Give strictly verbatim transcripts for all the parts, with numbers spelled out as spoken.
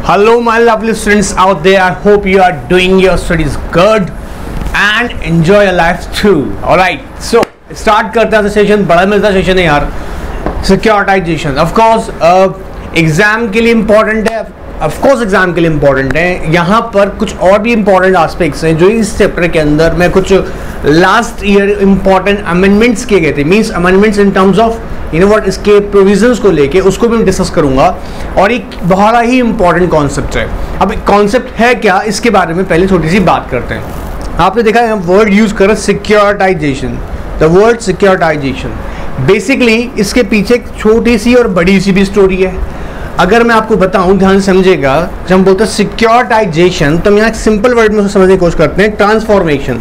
Hello my lovely students out there, I hope you are doing your studies good and enjoy your life too. Alright, so start करते हैं session. बड़ा मजेदार session है यार. Securitisation of course exam के लिए important है, of course exam के लिए इम्पोर्टेंट है. यहाँ पर कुछ और भी इम्पोर्टेंट एस्पेक्ट्स हैं जो इस चैप्टर के अंदर मैं कुछ लास्ट ईयर इम्पोर्टेंट अमेंडमेंट्स किए गए थे. Means amendments in terms of you know what, इसके प्रोविजंस को लेके उसको भी मैं डिस्कस करूंगा. और एक बहुत ही इंपॉर्टेंट कॉन्सेप्ट है. अब कॉन्सेप्ट है क्या, इसके बारे में पहले छोटी सी बात करते हैं. आपने देखा है वर्ड यूज करा securitization. The word securitization basically इसके पीछे एक छोटी सी और बड़ी सी भी स्टोरी है. अगर मैं आपको बताऊं, ध्यान समझेगा, जब हम बोलते हैं सिक्योरिटाइजेशन तो हम यहाँ एक सिंपल वर्ड में समझने की कोशिश करते हैं. Transformation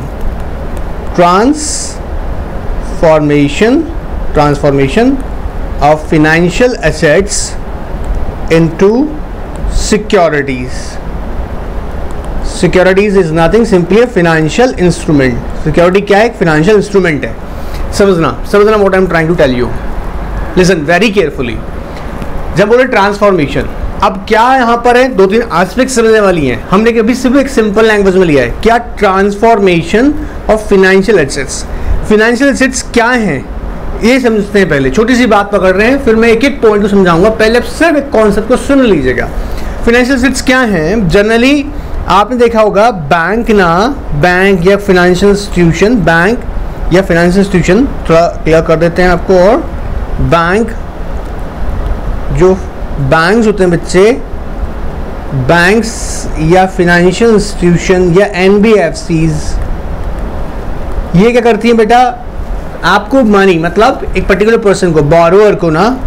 transformation transformation of financial assets into securities. Securities is nothing, simply a financial instrument. Security क्या है? एक फाइनेंशियल इंस्ट्रूमेंट है. समझना समझना what I am trying to tell you. Listen very carefully. जब बोले ट्रांसफॉर्मेशन, अब क्या यहाँ पर है, दो तीन एस्पेक्ट समझने वाली हैं. हमने कभी सिर्फ एक सिंपल लैंग्वेज में लिया है. क्या? Transformation of financial assets. Financial assets क्या हैं ये समझते हैं. पहले छोटी सी बात पकड़ रहे हैं, फिर मैं एक एक पॉइंट को समझाऊंगा. पहले सिर्फ एक कॉन्सेप्ट को सुन लीजिएगा. फाइनेंशियल एसेट्स क्या हैं? जनरली आपने देखा होगा बैंक ना, बैंक या फाइनेंशियल इंस्टीट्यूशन, बैंक या फाइनेंशियल इंस्टीट्यूशन, थोड़ा क्लियर कर देते हैं आपको. और बैंक, जो बैंक्स होते हैं बच्चे, बैंक्स या फाइनेंशियल इंस्टीट्यूशन या एनबीएफसीज, ये क्या करती हैं बेटा? आपको मनी, मतलब एक पर्टिकुलर पर्सन को, बोरोअर को ना,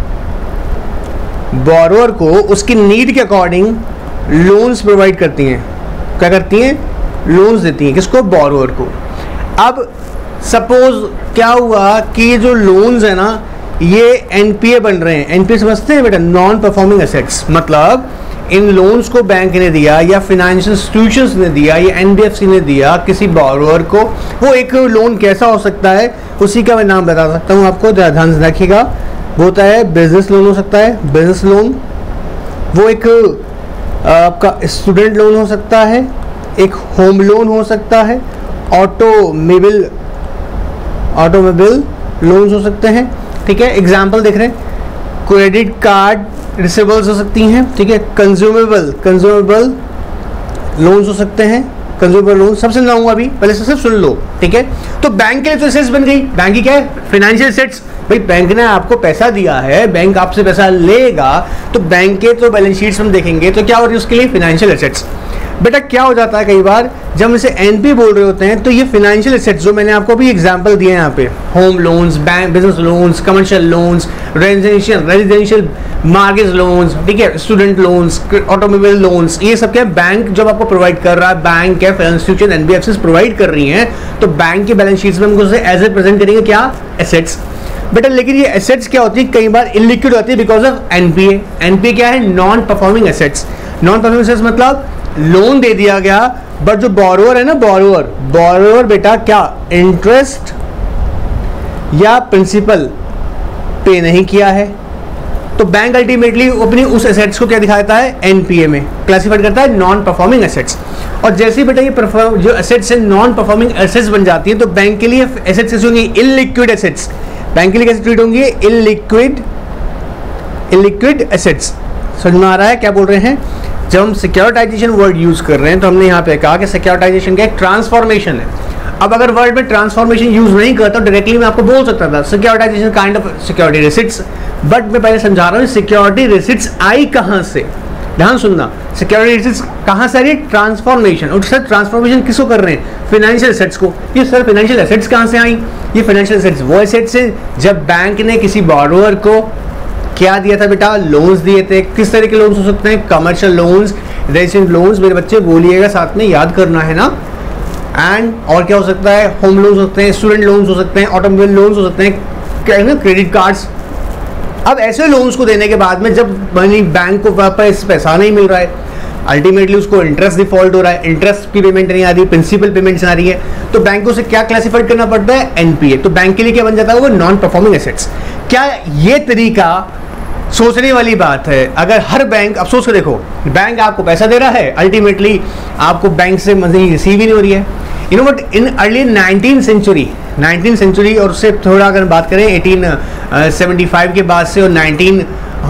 बोरोअर को उसकी नीड के अकॉर्डिंग लोन्स प्रोवाइड करती हैं. क्या करती हैं? लोन्स देती हैं. किसको? बोरोअर को. अब सपोज क्या हुआ कि ये जो लोन्स है ना, ये एनपीए बन रहे हैं. एनपीए समझते हैं बेटा? Non performing assets. मतलब इन लोन्स को बैंक ने दिया या फाइनेंशियल इंस्टीट्यूशंस ने दिया या एनबीएफसी ने दिया किसी बोरोअर को. वो एक लोन कैसा हो सकता है, उसी का मैं नाम बता सकता हूँ आपको, ध्यान से रखिएगा. वो होता है बिजनेस लोन हो सकता है, बिजनेस लोन. वो एक आपका स्टूडेंट लोन हो सकता है, एक होम लोन हो सकता है, ऑटोमोबाइल ऑटोमोबाइल लोन्स हो सकते हैं. ठीक है, एग्जाम्पल देख रहे हैं. क्रेडिट कार्ड रिसीवेबल्स हो सकती हैं. ठीक है, कंज्यूमेबल कंज्यूमेबल लोन्स हो सकते हैं. कंज्यूमेबल लोन सब समझाऊंगा अभी, पहले से सब सुन लो. ठीक है, तो बैंक के लिए तो एसेट्स बन गई. बैंक की क्या है? Financial assets. भाई बैंक ने आपको पैसा दिया है, बैंक आपसे पैसा लेगा, तो बैंक के तो बैलेंस शीट्स हम देखेंगे तो क्या हो रही है उसके लिए? Financial assets. बेटा क्या हो जाता है कई बार जब हम इसे एनपी बोल रहे होते हैं, तो ये फाइनेंशियल एसेट्स जो मैंने आपको भी एग्जांपल दिए हैं यहाँ पे, home loans, bank business loans, commercial loans, residential residential mortgage loans, ठीक है, स्टूडेंट लोन्स, ऑटोमोबाइल लोन्स, ये सब क्या है? बैंक जब आपको प्रोवाइड कर रहा है, बैंक या इंस्टीट्यूशन एनबीएफसी प्रोवाइड कर रही हैं, तो बैंक के बैलेंस शीट्स में हमको उसे एज ए प्रेजेंट करेंगे. क्या? एसेट्स. बेटा लेकिन ये एसेट्स क्या होती है? कई बार इलिक्विड होती है बिकॉज ऑफ एनपीए. एनपीए क्या है? Non performing assets. Non performing assets मतलब लोन दे दिया गया, बट जो बोरोअर है ना, बोरोअर बोरोअर बेटा क्या इंटरेस्ट या प्रिंसिपल पे नहीं किया है, तो बैंक अल्टीमेटली अपनी उस एसेट्स को क्या दिखाता है? एनपीए में क्लासिफाइड करता है नॉन परफॉर्मिंग एसेट्स. और जैसे ही बेटा ये जो एसेट्स है नॉन परफॉर्मिंग एसेट्स बन जाती है, तो बैंक के लिए एसेट्स कैसे होंगी? Illiquid assets. बैंक के लिए कैसे ट्रीट होंगी? Illiquid illiquid assets. समझ में आ रहा है क्या बोल रहे हैं? जब हम सिक्योरिटाइजेशन वर्ड यूज कर रहे हैं तो हमने यहाँ पे कहा कि सिक्योरिटाइजेशन क्या है? ट्रांसफॉर्मेशन है. अब अगर वर्ड में ट्रांसफॉर्मेशन यूज नहीं करता तो डायरेक्टली मैं आपको बोल सकता था securitization kind of security receipts, but मैं पहले समझा रहा हूँ सिक्योरिटी रिसिट्स आई कहाँ से. ध्यान सुनना, सिक्योरिटी रिसिट्स कहाँ से आ रही है? ट्रांसफॉर्मेशन. और सर ट्रांसफॉर्मेशन किसको कर रहे हैं? फाइनेंशियल एसेट्स को. ये सर फाइनेंशियल एसेट्स कहाँ से आई? ये फाइनेंशियल एसेट्स वो एसेट्स हैं जब बैंक ने किसी बोरोअर को क्या दिया था बेटा? लोन्स दिए थे. किस तरह के लोन्स हो सकते हैं? Commercial loans, residential loans. मेरे बच्चे बोलिएगा, साथ में याद करना है ना. एंड और क्या हो सकता है? होम लोन्स हो सकते हैं, स्टूडेंट लोन्स हो सकते हैं, ऑटोमोबाइल लोन्स हो सकते हैं, क्रेडिट कार्ड्स. अब ऐसे लोन्स को देने के बाद में जब मनी बैंक को वापस पैसा नहीं मिल रहा है, अल्टीमेटली उसको इंटरेस्ट डिफॉल्ट हो रहा है, इंटरेस्ट की पेमेंट नहीं आ रही, प्रिंसिपल पेमेंट्स आ रही है, तो बैंकों से क्या क्लासिफाइड करना पड़ता है? एनपीए. तो बैंक के लिए क्या बन जाता है? वो नॉन परफॉर्मिंग एसेट्स. क्या ये तरीका सोचने वाली बात है। अगर हर बैंक, अब सोच के देखो, बैंक आपको पैसा दे रहा है, अल्टीमेटली आपको बैंक से मनी रिसीव ही नहीं हो रही है। You know but in early nineteen century nineteen century और उससे थोड़ा अगर बात करें एटीन सेवेंटी फाइव के बाद से और नाइनटीन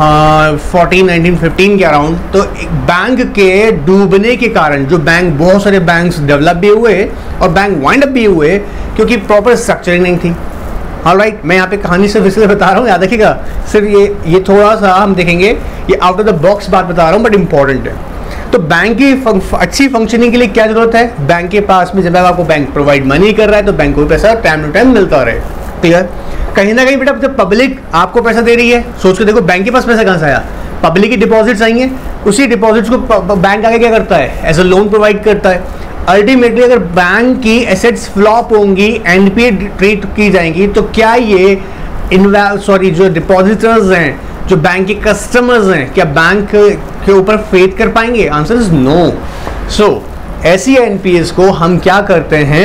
फोर्टीन नाइनटीन फिफ्टीन के अराउंड, तो बैंक के डूबने के कारण जो बैंक, बहुत सारे बैंक्स डेवलप भी हुए और बैंक वाइंड अप भी हुए क्योंकि प्रॉपर स्ट्रक्चरिंग नहीं थी। ऑलराइट right, मैं यहाँ पे कहानी सिर्फ इसलिए बता रहा हूँ, याद रखिएगा, सिर्फ ये ये थोड़ा सा हम देखेंगे, ये आउट ऑफ द बॉक्स बात बता रहा हूँ बट इंपॉर्टेंट है। तो बैंक की फंक, अच्छी फंक्शनिंग के लिए क्या जरूरत है, बैंक के पास में जब आपको बैंक प्रोवाइड मनी कर रहा है तो बैंक को पैसा टाइम टू टाइम मिलता रहे। क्लियर? कहीं ना कहीं बेटा जब पब्लिक आपको पैसा दे रही है, सोच के देखो बैंक के पास पैसा कहाँ से आया, पब्लिक की डिपॉजिट्स आई हैं, उसी डिपॉजिट्स को बैंक आगे क्या करता है, एज अ लोन प्रोवाइड करता है। अल्टीमेटली अगर बैंक की एसेट्स फ्लॉप होंगी, एनपीए ट्रीट की जाएंगी, तो क्या ये इन्वेस्ट सॉरी जो डिपॉजिटर्स हैं, जो बैंक के कस्टमर्स हैं, क्या बैंक के ऊपर फेथ कर पाएंगे? Answer is no. सो ऐसी एनपीएस को हम क्या करते हैं,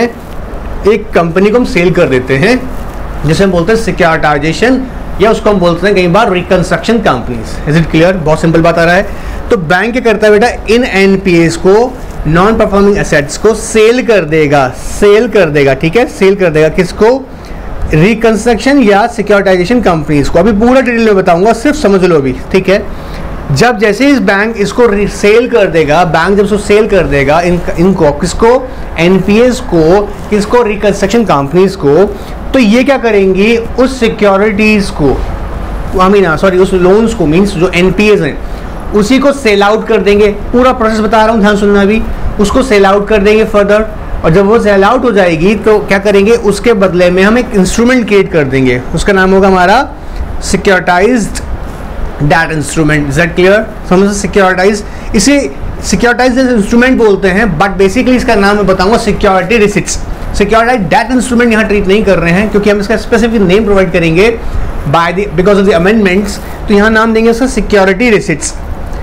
एक कंपनी को हम सेल कर देते हैं, जिसे हम बोलते हैं सिक्योरिटाइजेशन, या उसको हम बोलते हैं कई बार reconstruction companies. Is it clear? बहुत सिंपल बात आ रहा है। तो बैंक क्या करता है बेटा, इन एनपीएस को, नॉन परफॉर्मिंग एसेट्स को सेल कर देगा, सेल कर देगा, ठीक है, सेल कर देगा किसको, रिकंस्ट्रक्शन या सिक्योरिटाइजेशन कंपनीज को। अभी पूरा डिटेल में बताऊंगा, सिर्फ समझ लो अभी, ठीक है। जब जैसे इस बैंक इसको सेल कर देगा, बैंक जब इसको सेल कर देगा इन इनको किसको, एनपीएस को, किसको, रिकंस्ट्रक्शन कंपनीज को, तो ये क्या करेंगी, उस सिक्योरिटीज को, आई मीन सॉरी उस लोन्स को, मीन्स जो एनपीएस हैं उसी को सेल आउट कर देंगे। पूरा प्रोसेस बता रहा हूँ, ध्यान सुनना अभी। उसको सेल आउट कर देंगे फर्दर, और जब वो सेल आउट हो जाएगी तो क्या करेंगे, उसके बदले में हम एक इंस्ट्रूमेंट क्रिएट कर देंगे, उसका नाम होगा हमारा securitized debt instrument. Is that clear? समझ, सिक्योरिटाइज, इसे सिक्योरिटाइज्ड इंस्ट्रूमेंट बोलते हैं, बट बेसिकली इसका नाम मैं बताऊंगा security receipts. Securitize debt instrument यहाँ ट्रीट नहीं कर रहे हैं क्योंकि हम इसका स्पेसिफिक नेम प्रोवाइड करेंगे by the because of the amendments, तो यहाँ नाम देंगे उसका सिक्योरिटी रिसिट्स।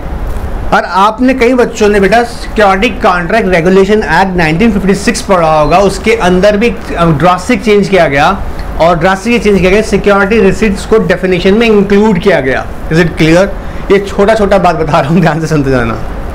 और आपने कई बच्चों ने बेटा security contract regulation act nineteen fifty six पढ़ा होगा, उसके अंदर भी ड्रास्टिक चेंज किया गया, और ड्रास्टिक चेंज किया गया, सिक्योरिटी रिसिट्स को डेफिनेशन में इंक्लूड किया गया। Is it clear? ये छोटा छोटा बात बता रहा हूँ, ध्यान से सुनते जाना।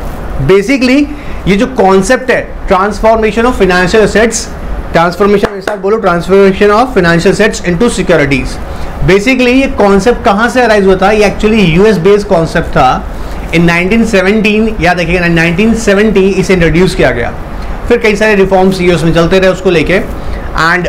बेसिकली ये जो कॉन्सेप्ट है, transformation of financial assets, transformation ऐसा बोलो, transformation of financial assets into securities. Basically ये कॉन्सेप्ट कहाँ से अराइज हुआ था, ये एक्चुअली यूएस बेस्ड कॉन्सेप्ट था। इन नाइनटीन सेवेंटीन, याद रखिएगा, नाइनटीन सेवेंटी इसे इंट्रोड्यूस किया गया, फिर कई सारे रिफॉर्म्स ये उसमें चलते रहे उसको लेके, and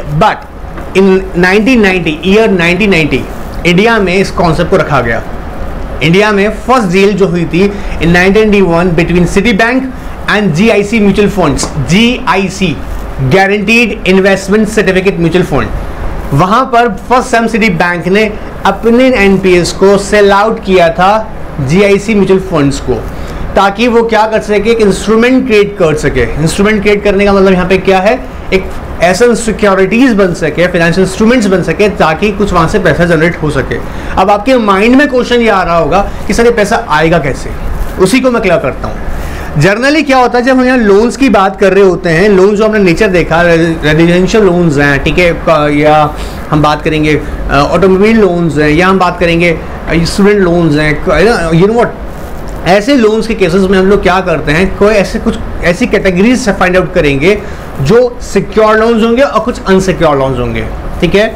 but in nineteen ninety, year nineteen ninety, India में इस कॉन्सेप्ट को रखा गया। इंडिया में फर्स्ट डील जो हुई थी in nineteen ninety one between Citibank and GIC mutual funds, GIC guaranteed investment certificate mutual fund, वहां पर फर्स्ट टाइम सिटी बैंक ने अपने एनपीएस को सेल आउट किया था जीआईसी म्यूचुअल फंड्स को, ताकि वो क्या कर सके, एक इंस्ट्रूमेंट क्रिएट कर सके। इंस्ट्रूमेंट क्रिएट करने का मतलब यहाँ पे क्या है, एक ऐसा सिक्योरिटीज बन सके, फाइनेंशियल इंस्ट्रूमेंट्स बन सके, ताकि कुछ वहां से पैसा जनरेट हो सके। अब आपके माइंड में क्वेश्चन ये आ रहा होगा कि सर ये पैसा आएगा कैसे, उसी को मैं क्लियर करता हूँ। जनरली क्या होता है, जब हम यहाँ लोन्स की बात कर रहे होते हैं, लोन जो हमने नेचर देखा, रेजिडेंशियल लोन्स हैं, ठीक है, या हम बात करेंगे ऑटोमोबाइल लोन्स हैं, या हम बात करेंगे स्टूडेंट लोन्स हैं, यू नो व्हाट, ऐसे लोन्स के केसेस में हम लोग क्या करते हैं, कोई ऐसे कुछ ऐसी कैटेगरीज से फाइंड आउट करेंगे जो सिक्योर लोन्स होंगे और कुछ अनसिक्योर लोन्स होंगे, ठीक है।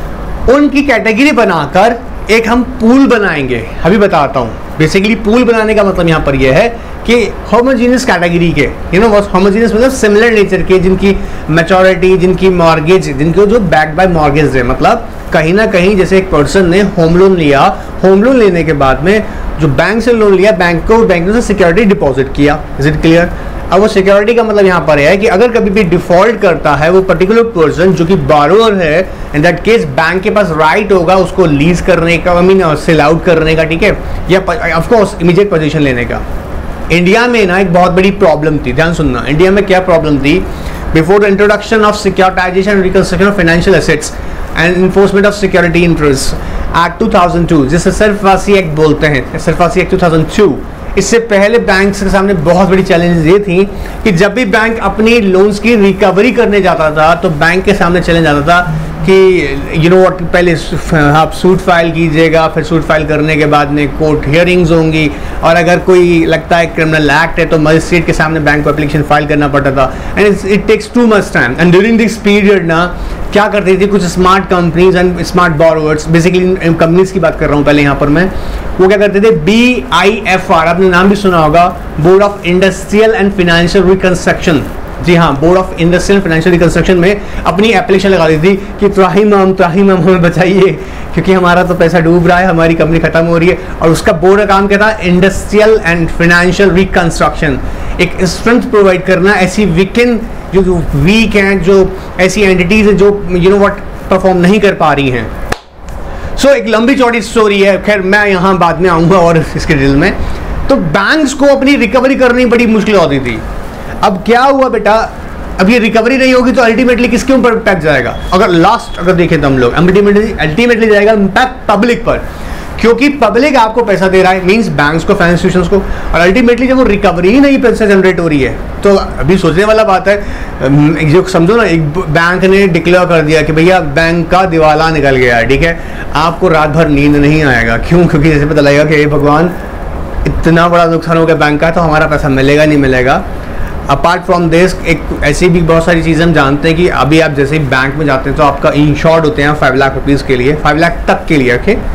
उनकी कैटेगरी बनाकर एक हम पूल बनाएंगे, अभी बताता हूँ। बेसिकली पूल बनाने का मतलब यहाँ पर यह है कि होमोजीनियस कैटेगरी के, यू नो व्हाट, होमोजीनियस मतलब सिमिलर नेचर के, जिनकी मैच्योरिटी, जिनकी मॉर्गेज, जिनको जो बैक बाय मॉर्गेज है, मतलब कहीं ना कहीं जैसे एक पर्सन ने होम लोन लिया, होम लोन लेने के बाद में जो बैंक से लोन लिया, बैंक को बैंक ने सिक्योरिटी डिपॉजिट किया। Is it clear? अब वो सिक्योरिटी का मतलब यहाँ पर है कि अगर कभी भी डिफॉल्ट करता है वो पर्टिकुलर पर्सन जो कि बारोअर है, इन दैट केस बैंक के पास राइट होगा उसको लीज करने का, आई मीन सेल आउट करने का, ठीक है, या ऑफ कोर्स इमीडिएट पोजीशन लेने का। इंडिया में ना एक बहुत बड़ी प्रॉब्लम थी, ध्यान सुनना। इंडिया में क्या प्रॉब्लम थी, before the introduction of securitization and reconstruction of financial assets and enforcement of security interest act two thousand two, जिसे सरफराजी एक्ट बोलते हैं, SARFAESI act two thousand two. इससे पहले बैंक के सामने बहुत बड़ी चैलेंज ये थी कि जब भी बैंक अपनी लोन्स की रिकवरी करने जाता था तो बैंक के सामने चैलेंज आता था कि यू नो व्हाट, पहले आप सूट फाइल कीजिएगा, फिर सूट फाइल करने के बाद में कोर्ट हियरिंग्स होंगी, और अगर कोई लगता है क्रिमिनल एक्ट है तो मजिस्ट्रेट के सामने बैंक को एप्लीकेशन फाइल करना पड़ता था, and it takes too much time. And during this period ना क्या करती थी कुछ smart companies and smart borrowers, basically companies की बात कर रहा हूँ पहले यहाँ पर मैं, वो क्या करते थे, बी आई एफ आर, आपने नाम भी सुना होगा, board of industrial and financial reconstruction, जी हाँ, board of industrial financial reconstruction में अपनी एप्लीकेशन लगा दी थी कि त्राहिमाम त्राहिमाम हमें बचाइए, क्योंकि हमारा तो पैसा डूब रहा है, हमारी कंपनी खत्म हो रही है। और उसका बोर्ड का काम क्या था, इंडस्ट्रियल एंड फाइनेंशियल रिकंस्ट्रक्शन, एक स्ट्रेंथ प्रोवाइड करना ऐसी वीकेंड जो वीक हैं, जो ऐसी एंटिटीज हैं जो यू नो व्हाट परफॉर्म नहीं कर पा रही हैं। सो so, एक लंबी चौड़ी स्टोरी है, खैर मैं यहाँ बाद में आऊँगा और इसके डिटेल में। तो बैंक्स को अपनी रिकवरी करनी बड़ी मुश्किल होती थी। अब क्या हुआ बेटा, अब ये रिकवरी नहीं होगी तो अल्टीमेटली किसके ऊपर इम्पैक्ट जाएगा, अगर लास्ट अगर देखें तो हम लोग अल्टीमेटली अल्टीमेटली जाएगा इम्पैक्ट पब्लिक पर, क्योंकि पब्लिक आपको पैसा दे रहा है, मींस बैंक्स को, फाइनेंस इंस्टीट्यूशंस को, और अल्टीमेटली जब वो रिकवरी ही नहीं पैसा जनरेट हो रही है तो अभी सोचने वाला बात है, जो समझो ना, एक बैंक ने डिक्लेयर कर दिया कि भैया बैंक का दिवाला निकल गया, ठीक है, आपको रात भर नींद नहीं आएगा। क्यों? क्योंकि जैसे पता लगेगा कि हे भगवान इतना बड़ा नुकसान हो गया बैंक का, तो हमारा पैसा मिलेगा नहीं मिलेगा। अपार्ट फ्रॉम दिस एक ऐसी भी बहुत सारी चीज़ें हम जानते हैं कि अभी आप जैसे ही बैंक में जाते हैं तो आपका इंश्योर्ड होते हैं फाइव लाख रुपीज़ के लिए, फाइव लाख तक के लिए, ओके,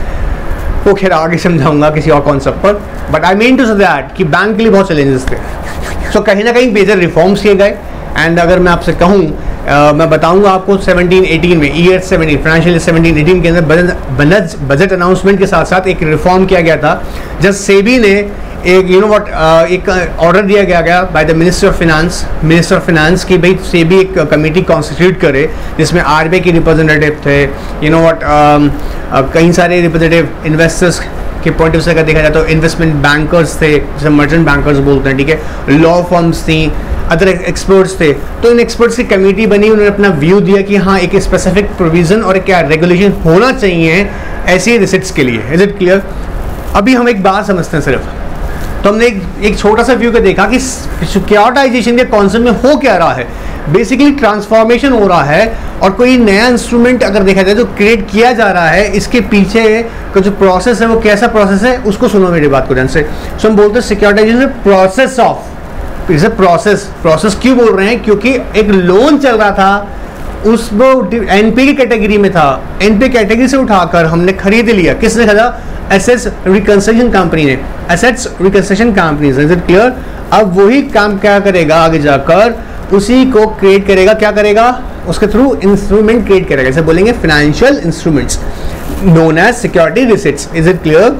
वो खैर आगे समझाऊंगा किसी और कॉन्सेप्ट पर, but I mean to say that कि बैंक के लिए बहुत चैलेंजेस थे। सो so, कहीं ना कहीं मेजर रिफॉर्म्स किए गए, एंड अगर मैं आपसे कहूँ uh, मैं बताऊंगा आपको सेवनटीन एटीन में, year seventeen financial seventeen eighteen के अंदर बजट बजट अनाउंसमेंट के साथ साथ एक रिफॉर्म किया गया था, जब सेबी ने एक यू नो व्हाट एक ऑर्डर दिया गया गया by the minister of finance minister of finance की भाई सेबी एक कमेटी कॉन्स्टिट्यूट करे, जिसमें आरबीआई के रिप्रेजेंटेटिव थे, यू नो व्हाट कई सारे रिप्रेजेंटेटिव इन्वेस्टर्स के पॉइंट ऑफ से अगर देखा जाए तो इन्वेस्टमेंट बैंकर्स थे, जैसे मर्चेंट बैंकर्स बोलते हैं, ठीक है, लॉ फर्म्स थी, अदर एक्सपर्ट्स थे। तो इन एक्सपर्ट्स की कमेटी बनी, उन्होंने अपना व्यू दिया कि हाँ एक स्पेसिफिक प्रोविजन और क्या रेगुलेशन होना चाहिए ऐसी रिसिट्स के लिए। Is it clear? अभी हम एक बात समझते हैं सिर्फ, तो हमने एक, एक छोटा सा व्यू का देखा कि सिक्योरिटाइजेशन के कॉन्सेप्ट में हो क्या रहा है। बेसिकली ट्रांसफॉर्मेशन हो रहा है और कोई नया इंस्ट्रूमेंट अगर देखा जाए तो क्रिएट किया जा रहा है, इसके पीछे का जो प्रोसेस है वो कैसा प्रोसेस है उसको सुनो मेरी बात को ध्यान से। सो हम बोलते हैं securitization process of, is a process. Process क्यों बोल रहे हैं? क्योंकि एक लोन चल रहा था, उसको एनपी की कैटेगरी में था, एनपी कैटेगरी से उठाकर हमने खरीद लिया, किसने खरीदा? एसेट्स रिकंस्ट्रक्शन कंपनी ने, assets reconstruction company. Is it clear? अब वही काम क्या करेगा आगे जाकर, उसी को क्रिएट करेगा, क्या करेगा? उसके थ्रू इंस्ट्रूमेंट क्रिएट करेगा, जैसे बोलेंगे financial instruments known as security receipts. Is it clear?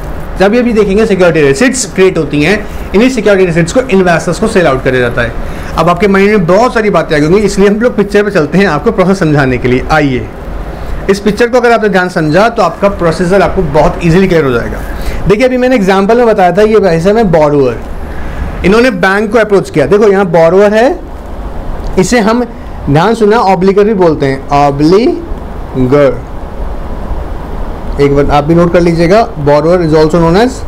जब ये भी देखेंगे सिक्योरिटी रिसिट्स क्रिएट होती हैं, इन्हीं सिक्योरिटी रिसिट्स को इन्वेस्टर्स को सेल आउट किया जाता है। अब आपके माइंड में बहुत सारी बातें आ गई होंगी, इसलिए हम लोग पिक्चर पे चलते हैं आपको प्रोसेस समझाने के लिए। आइए, इस पिक्चर को अगर आपने ध्यान समझा तो आपका प्रोसीजर आपको बहुत इजीली क्लियर हो जाएगा। देखिए अभी मैंने एग्जांपल में बताया था, ये ऐसे में बोरोवर, इन्होंने बैंक को अप्रोच किया। देखो यहाँ बोरोवर है, इसे हम ध्यान सुना ऑब्लिगर भी बोलते हैं, ऑब्लिगर। एक बार आप भी नोट कर लीजिएगा, borrower is also known as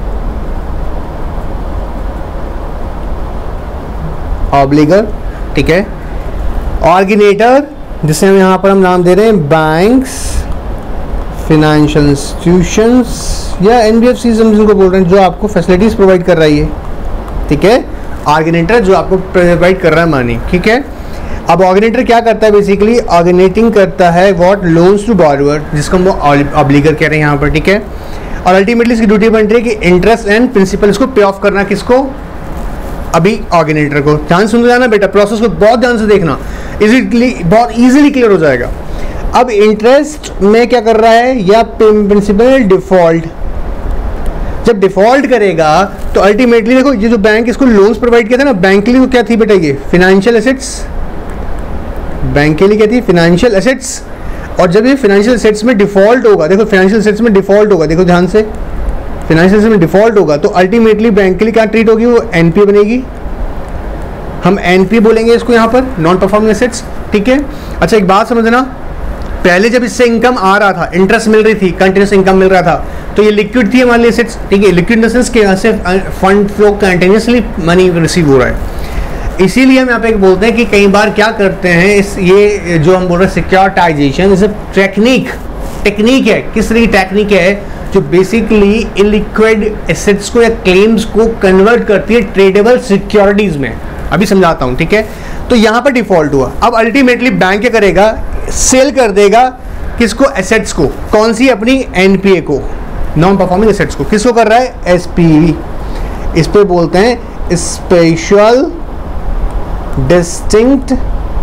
obligor, ठीक है। ऑर्गेनेटर, जिसे हम यहाँ पर हम नाम दे रहे हैं बैंक्स, फिनेंशियल इंस्टीट्यूशंस या एनबीएफसी जिनको बोल रहे हैं, जो आपको फैसिलिटीज प्रोवाइड कर रही है, ठीक है। ऑर्गेनेटर जो आपको प्रोवाइड कर रहा है मनी, ठीक है। अब ऑर्गेनेटर क्या करता है? बेसिकली ऑर्गेनेटिंग करता है व्हाट लोन्स टू बोरोवर, जिसको हम ऑब्लिगर कह रहे हैं यहाँ पर, ठीक है। और अल्टीमेटली इसकी ड्यूटी बनती है कि इंटरेस्ट एंड प्रिंसिपल इसको पे ऑफ करना, किसको? अभी ऑर्गेनेटर को। ध्यान सुन जाना बेटा, प्रोसेस को बहुत ध्यान से देखना, इजीली बहुत इजीली क्लियर हो जाएगा। अब इंटरेस्ट में क्या कर रहा है? या प्रिंसिपल डिफॉल्ट, जब डिफॉल्ट करेगा तो अल्टीमेटली देखो ये जो बैंक इसको लोन्स प्रोवाइड किया था ना, बैंक के लिए तो क्या थी बेटा? ये फाइनेंशियल एसेट्स, बैंक के लिए क्या थी? Financial assets. और जब ये फाइनेंशियल एसेट्स में डिफॉल्ट होगा, देखो फाइनेंशियल एसेट्स में डिफॉल्ट होगा, देखो ध्यान से, फाइनेंशियल एसेट्स में डिफॉल्ट होगा तो अल्टीमेटली बैंक के लिए क्या ट्रीट होगी? वो एनपी बनेगी, हम एनपी बोलेंगे इसको यहाँ पर, नॉन परफॉर्मिंग एसेट्स, ठीक है। अच्छा एक बात समझना, पहले जब इससे इनकम आ रहा था, इंटरेस्ट मिल रही थी, कंटिन्यूस इनकम मिल रहा था, तो ये लिक्विड थी हमारे लिए एसेट्स, ठीक है। लिक्विड इन द सेंस के यहाँ से fund flow continuously money receive हो रहा है। इसीलिए हम यहाँ पे बोलते हैं कि कई बार क्या करते हैं, इस ये जो हम बोल रहे हैं सिक्योरिटाइजेशन, इस टेक्निक टेक्निक है। किस तरह की टेक्निक है? जो बेसिकली इलिक्विड एसेट्स को या क्लेम्स को कन्वर्ट करती है ट्रेडेबल सिक्योरिटीज में। अभी समझाता हूँ, ठीक है। तो यहाँ पर डिफॉल्ट हुआ। अब अल्टीमेटली बैंक क्या करेगा? सेल कर देगा किसको? एसेट्स को। कौन सी? अपनी एनपीए को, नॉन परफॉर्मिंग एसेट्स को। किसको कर रहा है? एसपीवी। इस पे बोलते हैं special distinct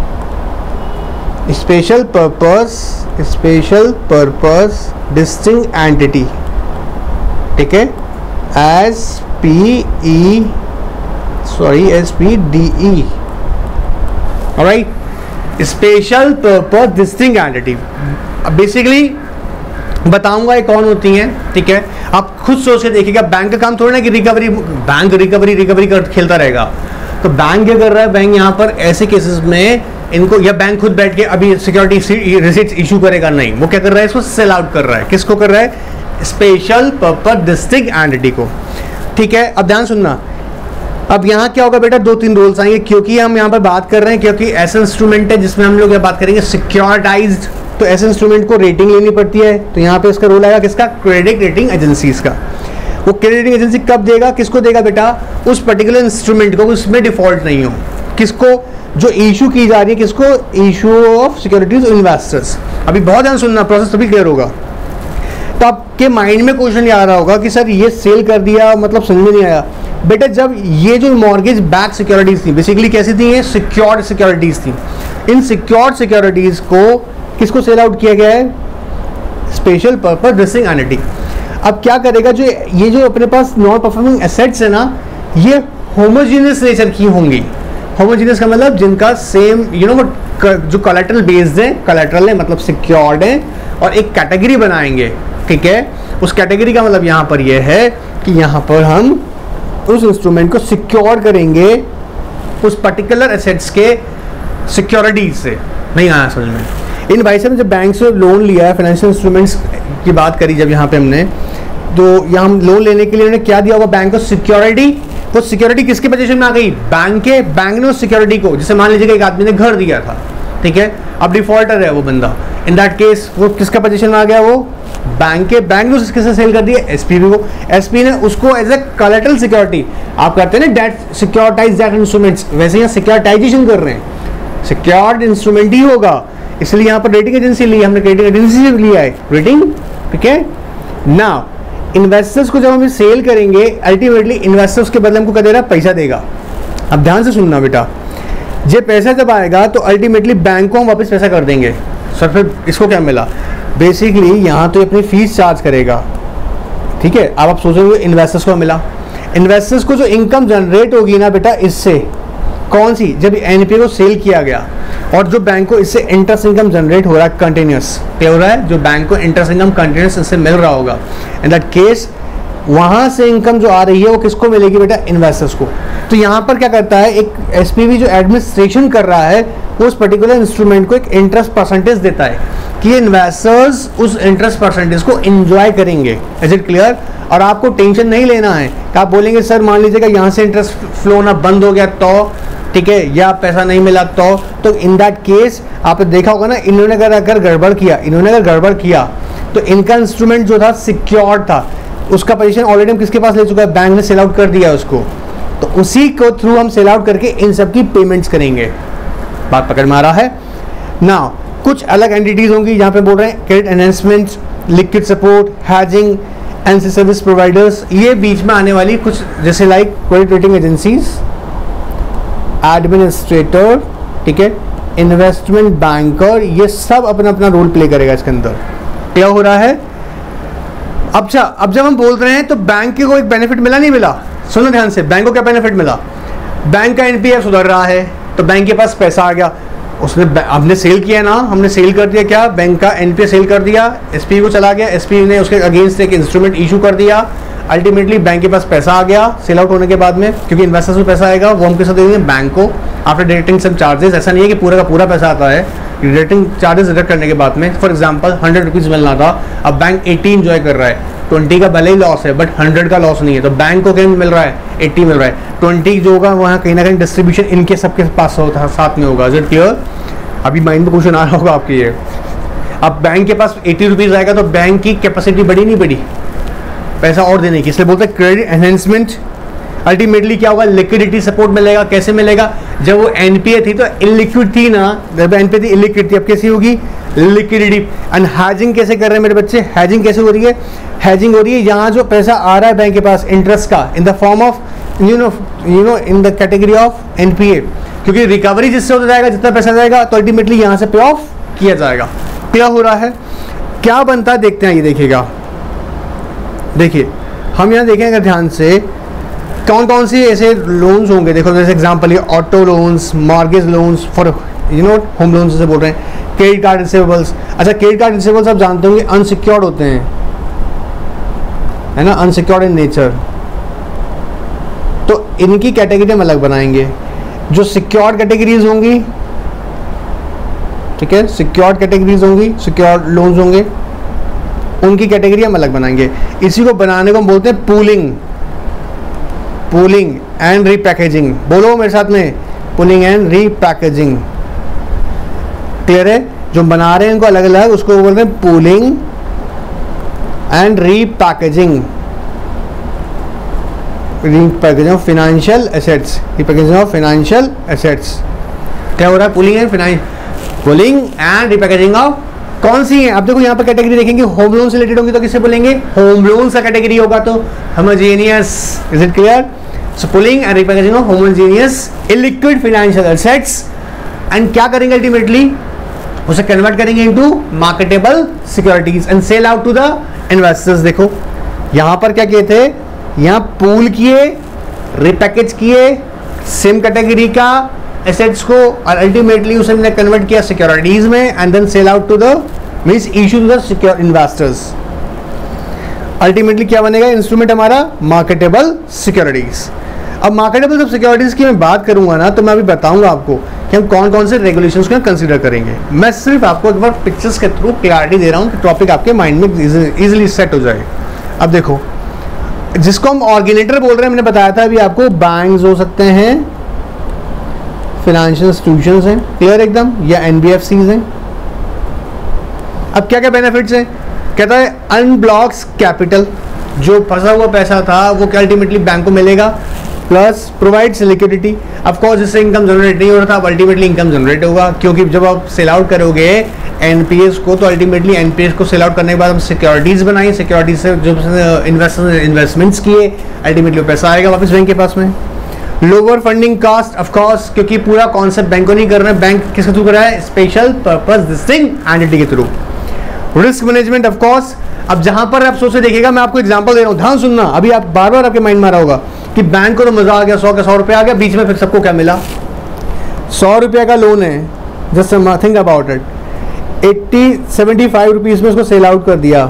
special purpose special purpose distinct entity, ठीक है। S P E sorry S P D E, alright. Special purpose distinct entity. अब बेसिकली बताऊंगा ये कौन होती हैं, ठीक है। आप खुद सोच के देखिएगा। बैंक का काम थोड़ा ना कि रिकवरी, बैंक रिकवरी रिकवरी कर खेलता रहेगा। तो बैंक क्या कर रहा है? बैंक यहाँ पर ऐसे केसेस में इनको, या बैंक खुद बैठ के अभी सिक्योरिटी रिसिट्स इशू करेगा, नहीं। वो क्या कर रहा है? इसको सेल आउट कर रहा है। किसको कर रहा है? स्पेशल पर्पस डिस्टिंक्ट एंटिटी को, ठीक है। अब ध्यान सुनना। अब यहाँ क्या होगा बेटा? दो तीन रूल्स आएंगे, क्योंकि हम यहाँ पर बात कर रहे हैं, क्योंकि ऐसा इंस्ट्रूमेंट है जिसमें हम लोग बात करेंगे सिक्योरिटाइज्ड। तो ऐसे इंस्ट्रूमेंट को रेटिंग लेनी पड़ती है। तो यहाँ पे इसका रोल आएगा किसका? क्रेडिट रेटिंग एजेंसीज का। वो क्रेडिट रेटिंग एजेंसी कब देगा? किसको देगा बेटा? उस पर्टिकुलर इंस्ट्रूमेंट को, उसमें डिफॉल्ट नहीं हो। किसको? जो इशू की जा रही है, किसको? Issue of securities investors. अभी बहुत ध्यान सुनना, प्रोसेस तभी क्लियर होगा। तो आपके माइंड में क्वेश्चन ये आ रहा होगा कि सर ये सेल कर दिया, मतलब समझ में नहीं आया। बेटा जब ये जो मॉर्गेज बैक सिक्योरिटीज थी, बेसिकली कैसी थी? ये सिक्योर्ड सिक्योरिटीज थी। इन सिक्योर्ड सिक्योरिटीज को किसको सेल आउट किया गया है? Special purpose distinct entity. अब क्या करेगा? जो ये जो अपने पास नॉन परफॉर्मिंग एसेट्स है ना, ये होमोजीनियस नेचर की होंगी। होमोजीनियस का मतलब जिनका सेम यू नो जो कोलैटरल बेस्ड है, कोलैटरल है मतलब सिक्योर्ड है, और एक कैटेगरी बनाएंगे, ठीक है। उस कैटेगरी का मतलब यहाँ पर यह है कि यहाँ पर हम उस इंस्ट्रूमेंट को सिक्योर करेंगे उस पर्टिकुलर एसेट्स के सिक्योरिटीज से। नहीं आया समझ में? इन भाई साहब जब बैंक से लोन लिया है, फाइनेंशियल इंस्ट्रूमेंट्स की बात करी जब यहाँ पे हमने, तो यहाँ हम लोन लेने के लिए उन्होंने क्या दिया होगा बैंक को? सिक्योरिटी। वो सिक्योरिटी किसके पोजीशन में आ गई? बैंक के। बैंक ने उस सिक्योरिटी को, जैसे मान लीजिए एक आदमी ने घर दिया था, ठीक है, अब डिफॉल्टर है वो बंदा, इन दैट केस वो किसका पोजीशन में आ गया? वो बैंक के। बैंक ने उसके साथ सेल कर दिया एसपीवी को। एसपी ने उसको एज ए कोलैटरल सिक्योरिटी, आप करते हैं ना डेट सिक्योरिटाइज दैट इंस्ट्रूमेंट्स, वैसे यहाँ सिक्योरिटाइजेशन कर रहे हैं। सिक्योर्ड इंस्ट्रूमेंट ही होगा, इसलिए यहाँ पर रेटिंग एजेंसी ली, हमने रेटिंग एजेंसी से लिया है रेटिंग, ठीक है ना। इन्वेस्टर्स को जब हम सेल करेंगे, अल्टीमेटली इन्वेस्टर्स के बदले हमको क्या दे रहा है? पैसा देगा। अब ध्यान से सुनना बेटा, ये पैसा जब आएगा तो अल्टीमेटली बैंक को हम वापस पैसा कर देंगे। सर फिर इसको क्या मिला? बेसिकली यहाँ तो अपनी फीस चार्ज करेगा, ठीक है। अब आप सोचोगे इन्वेस्टर्स को मिला, इन्वेस्टर्स को जो इनकम जनरेट होगी ना बेटा इससे, कौन सी? जब एनपीए को सेल किया गया और जो बैंक को इससे इंटरेस्ट इनकम जनरेट हो रहा है कंटिन्यूस, क्या हो रहा है? जो बैंक को इंटरेस्ट इनकम कंटिन्यूस इससे मिल रहा होगा, इन दैट केस वहाँ से इनकम जो आ रही है वो किसको मिलेगी बेटा? इन्वेस्टर्स को। तो यहाँ पर क्या करता है? एक एसपीवी जो एडमिनिस्ट्रेशन कर रहा है वो उस पर्टिकुलर इंस्ट्रूमेंट को एक इंटरेस्ट परसेंटेज देता है कि इन्वेस्टर्स उस इंटरेस्ट परसेंटेज को एंजॉय करेंगे। Is it clear? और आपको टेंशन नहीं लेना है कि आप बोलेंगे सर मान लीजिएगा यहाँ से इंटरेस्ट फ्लो होना बंद हो गया तो, ठीक है, या पैसा नहीं मिला तो तो इन दैट केस आपने देखा होगा ना, इन्होंने अगर अगर गड़बड़ किया इन्होंने अगर गड़बड़ किया तो इनका इंस्ट्रूमेंट जो था सिक्योर्ड था, उसका पोजीशन ऑलरेडी हम किसके पास ले चुका है? बैंक ने सेल आउट कर दिया उसको। तो उसी को थ्रू हम सेल आउट करके इन सब की पेमेंट्स करेंगे। बात पकड़ में आ रहा है ना? कुछ अलग एंटिटीज होंगी, यहाँ पे बोल रहे हैं credit enhancement, liquid support, hedging, and service providers. ये बीच में आने वाली कुछ जैसे like credit rating agencies, administrator, ठीक है, इन्वेस्टमेंट बैंकर, ये सब अपना अपना रोल प्ले करेगा इसके अंदर। क्या हो रहा है? अब अच्छा, अब जब हम बोल रहे हैं तो बैंक को एक बेनिफिट मिला नहीं मिला? सुनो ध्यान से, बैंक को क्या बेनिफिट मिला? बैंक का एनपीए सुधर रहा है तो बैंक के पास पैसा आ गया, उसने हमने सेल किया ना, हमने सेल कर दिया, क्या बैंक का एनपीए सेल कर दिया, एसपी को चला गया, एसपी ने उसके अगेंस्ट एक इंस्ट्रूमेंट इशू कर दिया, अल्टीमेटली बैंक के पास पैसा आ गया सेल आउट होने के बाद में, क्योंकि इन्वेस्टर्स को पैसा आएगा वो हम किस दे देंगे बैंक को आफ्टर डिडक्टिंग सम चार्जेस। ऐसा नहीं है कि पूरा का पूरा पैसा आता है, डिडक्टिंग चार्जेस डिडक्ट करने के बाद में। फॉर एग्जांपल हंड्रेड रुपीज़ मिलना था, अब बैंक एटी इंजॉय कर रहा है, ट्वेंटी का भले ही लॉस है बट हंड्रेड का लॉस नहीं है, तो बैंक को क्या मिल रहा है, एट्टी मिल रहा है। ट्वेंटी जो होगा वहाँ कहीं ना कहीं डिस्ट्रीब्यूशन इनके सबके पास होता साथ में होगा। Is it clear? अभी माइंड में क्वेश्चन आ रहा होगा आपके ये। अब बैंक के पास एटी रुपीज़ आएगा तो बैंक की कैपेसिटी बढ़ी नहीं बढ़ी पैसा और देने की, इसलिए बोलते हैं क्रेडिट एनहेंसमेंट। अल्टीमेटली क्या होगा, लिक्विडिटी सपोर्ट मिलेगा। कैसे मिलेगा? जब वो एनपीए थी तो इलिक्विड थी ना, जब एनपीए थी इलिक्विड थी, अब कैसी होगी, लिक्विडिटी। एंड हैजिंग कैसे कर रहे हैं मेरे बच्चे, हैजिंग कैसे हो रही है, हैजिंग हो रही है यहाँ जो पैसा आ रहा है बैंक के पास इंटरेस्ट का in the form of you know you know in the category of NPA, क्योंकि रिकवरी जिससे होता जाएगा जितना पैसा जाएगा तो अल्टीमेटली यहाँ से पे ऑफ किया जाएगा। क्या हो रहा है, क्या बनता है, देखते हैं। ये देखिएगा, देखिए हम यहाँ देखेंगे ध्यान से कौन कौन सी ऐसे लोन्स होंगे। देखो जैसे एग्जांपल ये auto loans, mortgage loans for you know home loans से बोल रहे हैं, क्रेडिट कार्ड रिसीवेबल्स। अच्छा क्रेडिट कार्ड रिसीवेबल्स आप जानते होंगे अनसिक्योर्ड होते हैं, है ना, अनसिक्योर्ड इन नेचर, तो इनकी कैटेगरी हम अलग बनाएंगे। जो सिक्योर्ड कैटेगरीज होंगी, ठीक है, सिक्योर्ड कैटेगरीज होंगी, सिक्योर्ड लोन्स होंगे, उनकी कैटेगरी हम अलग बनाएंगे। इसी को बनाने को हम बोलते हैं पूलिंग, पूलिंग एंड रीपैकेजिंग। बोलो मेरे साथ में, पूलिंग एंड रीपैकेजिंग। क्लियर है? जो बना रहे हैं इनको अलग अलग, उसको बोलते हैं pooling and repackaging, repackaging of financial assets, repackaging of financial assets. क्या हो रहा है, pooling and finance, pooling and repackaging of कौन सी है? आप देखो यहाँ पर कैटेगरी देखेंगे, होम लोन से रिलेटेड होंगी तो किससे बोलेंगे, होम लोन का कैटेगरी होगा तो homogeneous. Is it clear? So pooling and repackaging of homogeneous illiquid financial assets. And क्या करेंगे अल्टीमेटली, उसे कन्वर्ट करेंगे into marketable securities and sell out to the investors. देखो यहाँ पर क्या किए थे, यहाँ पूल किए, रिपैकेज किए सेम कैटेगरी का एसेट्स को और अल्टीमेटली उसे हमने कन्वर्ट किया सिक्योरिटीज में and then sell out to the means issue to the secure investors. Ultimately क्या बनेगा इंस्ट्रूमेंट हमारा, मार्केटेबल सिक्योरिटीज। अब मार्केटेबल जब सिक्योरिटीज की मैं बात करूंगा ना तो मैं अभी बताऊंगा आपको कि हम कौन कौन से रेगुलेशंस को कंसीडर करेंगे। मैं सिर्फ आपको एक बार पिक्चर्स के थ्रू क्लैरिटी दे रहा हूँ कि टॉपिक आपके माइंड में इजिली सेट हो जाए। अब देखो जिसको हम ऑर्गेनेटर बोल रहे हैं, मैंने बताया था अभी आपको, बैंक्स हो सकते हैं, फाइनेंशियल इंस्टीट्यूशंस हैं, क्लियर एकदम, या एनबीएफसीज हैं। अब क्या क्या बेनिफिट्स हैं, कहता है अनब्लॉक्स कैपिटल, जो फंसा हुआ पैसा था वो क्या अल्टीमेटली बैंक को मिलेगा, plus provides liquidity. Of course जिससे इनकम जनरेट नहीं हो रहा था अब अल्टीमेटली इनकम जनरेट होगा, क्योंकि जब आप सेल आउट करोगे एनपीएस को तो अल्टीमेटली एनपीएस को सेल आउट करने के बाद हम सिक्योरिटीज बनाई, सिक्योरिटीज से जो इन्वेस्टर इन्वेस्टमेंट्स किए अल्टीमेटली पैसा आएगा वापस बैंक के पास में। Lower funding cost of course, क्योंकि पूरा कॉन्सेप्ट बैंक को नहीं कर रहे हैं, बैंक किसके थ्रू कर रहा है, स्पेशल पर्पस डिस्टिंक्ट एंटिटी के through. Risk management of course, अब जहां पर आप सोचे देखिएगा, मैं आपको एग्जांपल दे रहा हूं, ध्यान सुनना, अभी आप बार बार आपके माइंड में आ रहा होगा कि बैंक को तो मजा आ गया, सौ का सौ रुपया आ गया, बीच में फिर सबको क्या मिला, सौ रुपया का लोन है, just think about it, eighty seventy five rupees में उसको सेल आउट कर दिया,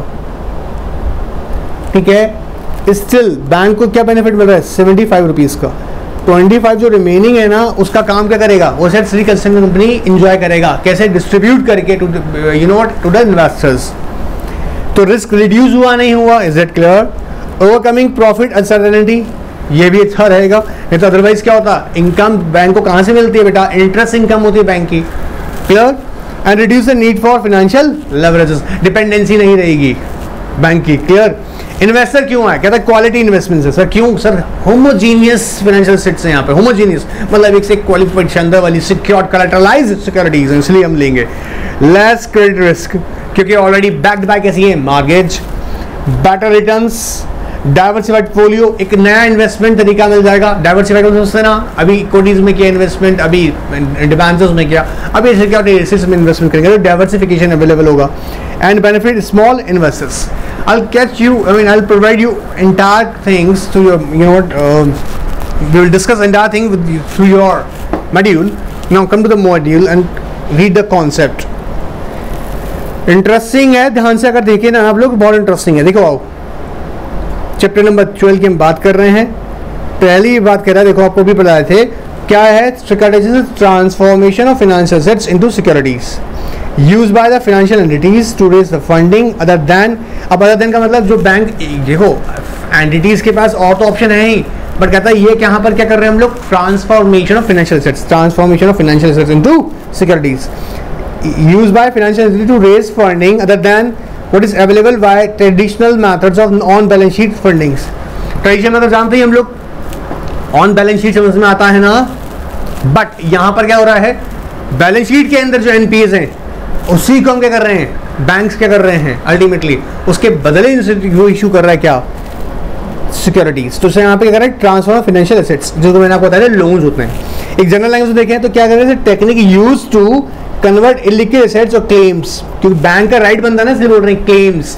ठीक है, स्टिल बैंक को क्या बेनिफिट मिल रहा है, सेवेंटी फाइव रुपीज का, ट्वेंटी फाइव जो रिमेनिंग है ना उसका काम क्या करेगा, वो सेट्स रिकंस्ट्रक्शन कंपनी इंजॉय करेगा, कैसे डिस्ट्रीब्यूट करके to you know to the investors. तो रिस्क रिड्यूस हुआ नहीं हुआ, is it clear? Overcoming profit uncertainty, ये भी अच्छा रहेगा, नहीं तो अदरवाइज क्या होता, इनकम बैंक को कहाँ से मिलती है बेटा, इंटरेस्ट इनकम होती है बैंक की, clear? And reduce the need for financial leverages, dependency नहीं रहेगी बैंक की, क्लियर? इन्वेस्टर क्यों आए, कहता है क्वालिटी इन्वेस्टमेंट है सर, क्यों सर, होमोजीनियस फाइनेंशियल सेट्स हैं यहाँ पे, होमोजीनियस मतलब एक से एक क्वालिफाइड शानदार वाली सिक्योर्ड कोलैटरलाइज्ड सिक्योरिटीज, इसलिए हम लेंगे। लेस क्रेडिट रिस्क, क्योंकि ऑलरेडी बैक्ड बाय कैसी है, mortgage, better returns, diversified portfolio, एक नया इन्वेस्टमेंट तरीका मिल जाएगा, डाइवर्सिफाइड सोचते ना, अभी इक्विटीज में किया इन्वेस्टमेंट, अभी डिबेंचर्स में किया, अभी सिक्योरिटीज में इन्वेस्टमेंट करेंगे तो डाइवर्सिफिकेशन अवेलेबल होगा। And benefit small investors, I'll catch you, I mean I'll provide you entire things to your, you know what, uh, we will discuss entire thing with you through your module. Now come to the module and read the concept. Interesting है, ध्यान से अगर देखें ना आप लोग, बहुत interesting है, देखो आओ, चैप्टर नंबर ट्वेल्व की हम बात कर रहे हैं। पहली बात कर रहा है, देखो आपको भी बताए थे क्या है, securitization transformation of financial assets into securities used by the financial entities to raise the funding other than. अब अदर देन का मतलब जो बैंक, देखो एंटिटीज के पास और तो ऑप्शन है ही, बट कहता है ये यहाँ पर क्या कर रहे हैं हम लोग, transformation of financial assets, transformation of financial assets into securities used by financial entity to raise funding other than what is available by traditional methods of on balance sheet fundings. Traditional method जानते हैं हम लोग, on balance sheet समझ में आता है ना, but यहां पर क्या हो रहा है, बैलेंस शीट के अंदर जो एनपीएस हैं उसी को हम क्या कर रहे हैं, बैंक्स क्या कर रहे हैं अल्टीमेटली, उसके बदले वो इशू कर रहा है क्या, सिक्योरिटीज। तो यहाँ पे क्या कर रहा है, ट्रांसफर ऑफ फाइनेंशियल एसेट्स, जो तो मैंने आपको बताया लोन्स होते हैं। एक जनरल लैंग्वेज में देखें तो क्या कर रहे हैं, technique use to convert illiquid assets और क्लेम्स, क्योंकि बैंक का राइट बनता है ना, इसलिए बोल रहे हैं क्लेम्स,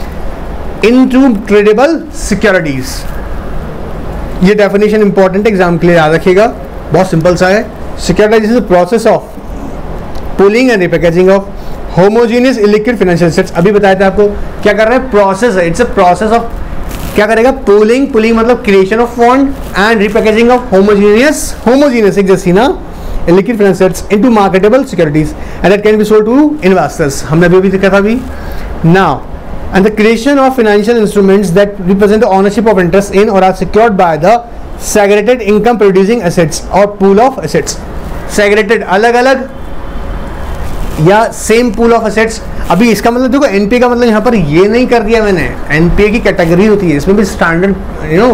इनटू ट्रेडेबल सिक्योरिटीज। ये डेफिनेशन इंपॉर्टेंट, एग्जाम के लिए याद रखिएगा, बहुत सिंपल सा है। Securitization process of pooling and repackaging of homogeneous illiquid financial assets. अभी बताया था आपको क्या कर रहा है, प्रोसेस है, इट्स अ प्रोसेस ऑफ क्या करेगा, पुलिंग, पुलिंग मतलब creation of fund and repackaging of homogeneous, homogeneous एक जैसी ना liquid finance assets into marketable securities and that can be sold to investors। हमने अभी भी देखा था अभी। Now and the creation of financial instruments that represent the ownership of interest in or are secured by the segregated income producing assets or pool of assets। segregated अलग अलग या same pool of assets। अभी इसका मतलब देखो, NPA का मतलब यहाँ पर ये नहीं कर दिया मैंने, एनपीए की कैटेगरी होती है, इसमें भी स्टैंडर्ड यू नो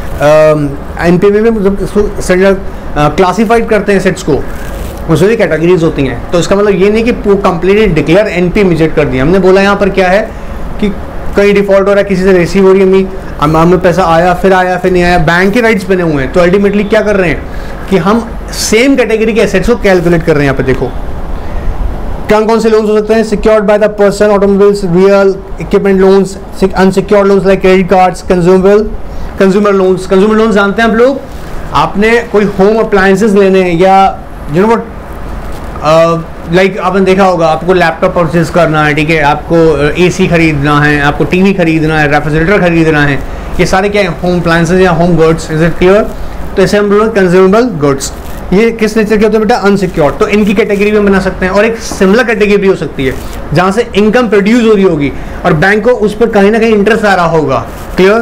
एनपीए में भी स्टैंडर्ड क्लासिफाइड करते हैं सेट्स को, उसमें भी कैटेगरीज होती हैं। तो इसका मतलब ये नहीं कि कंप्लीटली डिक्लेयर एनपी इमिजिएट कर दिया। हमने बोला यहाँ पर क्या है कि कहीं डिफॉल्ट हो रहा है, किसी से रिसीव हो रही है, अमाउंट में पैसा आया फिर आया फिर नहीं आया, बैंक के राइट्स बने हुए हैं। तो अल्टीमेटली क्या कर रहे हैं कि हम सेम कैटेगरी के एसेट्स को कैलकुलेट कर रहे हैं। यहाँ पे देखो कौन कौन से लोन्स हो सकते हैं, secured by the person, automobiles, real equipment loans, unsecured loans like credit cards, consumer consumer loans. Consumer loans जानते हैं आप लोग, आपने कोई होम अप्लायंसेस लेने हैं या यू नो व्हाट, लाइक आपने देखा होगा, आपको लैपटॉप परचेज करना है, ठीक है, आपको एसी खरीदना है, आपको टीवी खरीदना है, रेफ्रिजरेटर खरीदना है, ये सारे क्या है, होम अप्लायंसेस या home goods. Is it clear? तो इसे हम बोलते हैं कंज्यूमेबल गुड्स। ये किस नेचर के होते हैं बेटा, अनसिक्योर्ड। तो इनकी कैटेगरी में बना सकते हैं। और एक सिमिलर कैटेगरी भी हो सकती है जहाँ से इनकम प्रोड्यूस हो रही होगी और बैंक को उस पर कहीं ना कहीं इंटरेस्ट आ रहा होगा। क्लियर?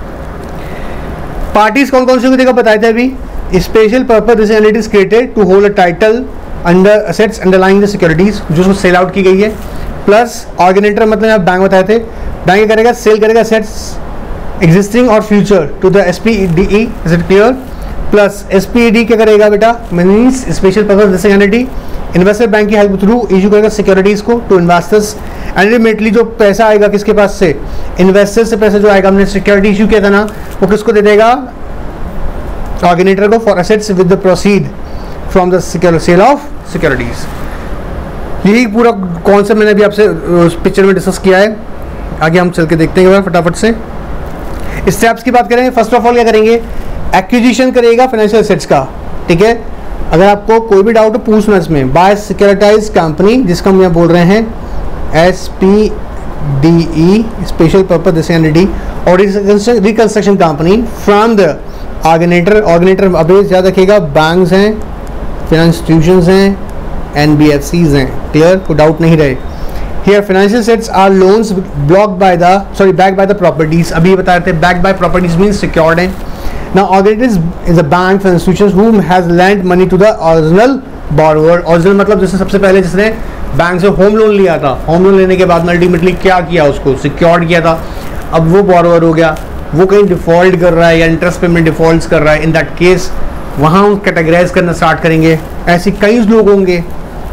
पार्टीज कौन कौन सी होगी देखा बताए थे अभी। Special purpose this entity is created to hold a title under assets underlying the securities, जो उसको सेल आउट की गई है। प्लस ऑर्गेनेटर मतलब आप बैंक बताए थे, बैंक करेगा सेल करेगा असेट्स एग्जिस्टिंग और future to the SPDE. Is it clear? Plus SPD क्या करेगा बेटा, means special purpose this entity investor bank की हेल्प थ्रू इशू करेगा सिक्योरिटीज को टू इन्वेस्टर्स। अल्टीमेटली जो पैसा आएगा किसके पास से, इन्वेस्टर से पैसा जो आएगा, हमने सिक्योरिटी इशू किया था ना, वो किसको दे देगा, ऑर्गेनेटर को, for assets with the proceed from the sale of securities. यही पूरा कॉन्सेप्ट मैंने अभी आपसे उस पिक्चर में डिस्कस किया है। आगे हम चल के देखते हैं फटाफट से। स्टेप्स की बात करेंगे। फर्स्ट ऑफ ऑल क्या करेंगे, एक्विजिशन करेगा फाइनेंशियल एसेट्स का। ठीक है, अगर आपको कोई भी डाउट हो पूछना इसमें। बाय सिक्योरिटाइज कंपनी, जिसका हम यहाँ बोल रहे हैं S P D E, special purpose this entity, और reconstruction company from the originator. Originator अभी याद रखिएगा, बैंक्स हैं, फाइनेंस इंस्टीट्यूशंस हैं, एन बी एफ सीज हैं। क्लियर? कोई डाउट नहीं रहे। Here financial assets are loans blocked by the sorry backed by the properties। अभी बता रहे थे backed by properties means secured है। Now originator is, is a bank for institutions whom has lent money to the original borrower। original मतलब जैसे सबसे पहले जिसने बैंक से होम लोन लिया था, होम लोन लेने के बाद में अल्टीमेटली क्या किया, उसको सिक्योर्ड किया था। अब वो borrower हो गया, वो कहीं डिफॉल्ट कर रहा है या इंटरेस्ट पेमेंट डिफॉल्ट कर रहा है, इन दैट केस वहाँ हम कैटेगराइज करना स्टार्ट करेंगे। ऐसे कई लोग होंगे।